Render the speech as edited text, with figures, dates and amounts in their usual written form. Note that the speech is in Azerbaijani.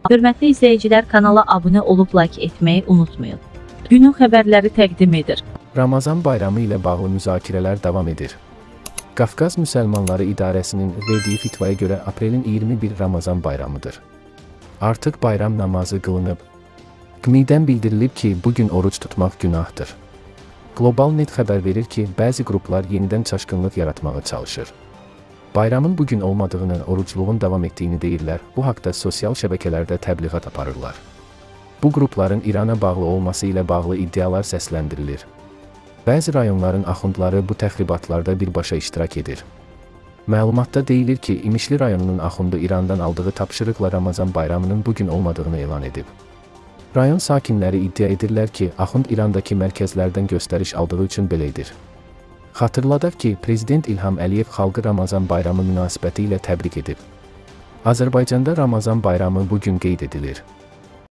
Hörmətli izləyicilər, kanala abunə olub like etməyi unutmayın. Günün xəbərləri təqdim edir. Ramazan bayramı ilə bağlı müzakirələr davam edir. Qafqaz Müsəlmanları İdarəsinin verdiyi fitvaya görə aprelin 21 Ramazan bayramıdır. Artıq bayram namazı qılınıb. QMİ-dən bildirilib ki, bugün oruç tutmaq günahdır. Global Net xəbər verir ki, bəzi qruplar yenidən çaşqınlıq yaratmağa çalışır. Bayramın bugün olmadığını, orucluğun davam etdiyini deyirlər, bu haqda sosial şəbəkələrdə təbliğat aparırlar. Bu qrupların İrana bağlı olması ilə bağlı iddialar səsləndirilir. Bəzi rayonların axundları bu təxribatlarda birbaşa iştirak edir. Məlumatda deyilir ki, İmişli rayonunun axundu İrandan aldığı tapşırıqla Ramazan bayramının bugün olmadığını elan edib. Rayon sakinləri iddia edirlər ki, axund İrandakı mərkəzlərdən göstəriş aldığı üçün belə edir. Xatırladaq ki, Prezident İlham Əliyev xalqı Ramazan bayramı münasibəti ilə təbrik edib. Azərbaycanda Ramazan bayramı bugün qeyd edilir.